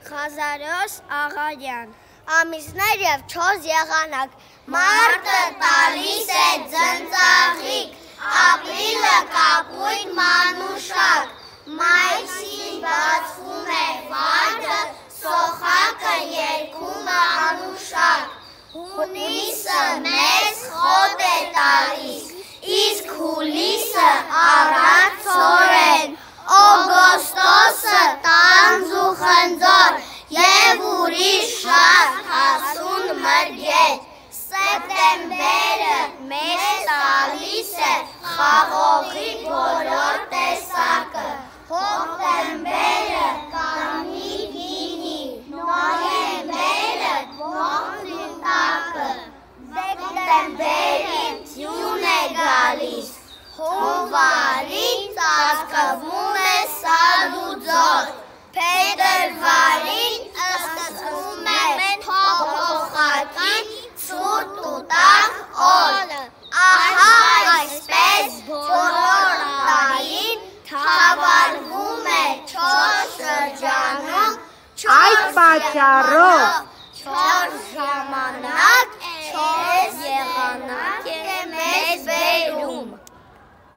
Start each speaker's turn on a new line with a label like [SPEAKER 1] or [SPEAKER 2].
[SPEAKER 1] Ղազարոս Աղարյան Ամիսներ և 4 եղանակ Մարտը տալիս է ձնծաղիկ Ապրիլը կապույտ մանուշակ Մայիսին բացվում է վարդը Սոխակը երգում է անուշակ Հունիսը մեզ խոտ է տալիս Իսկ հուլիսը առած ծորեն Օգոստոսը տանձ ու խնձոր Եվ ուրիշ շատ հասուն մրգետ Սեպտեմբերը մեզ տալիս է խաղողի բոլոր տեսակը Հոկտեմբերը կանի գինի Նոյեմբերը ողջին տակը Դեկտեմբերին ձյուն է գալիս Հունվարին ծածկվում է սար ու ձոր Փետրվարին ըսկվում է փոփոխակի ցուրտ ու տաք օր Ահա այսպես բոլոր տարին թավալվում է 4 շրջանում Այդ պատճառով 4 ժամանակ 4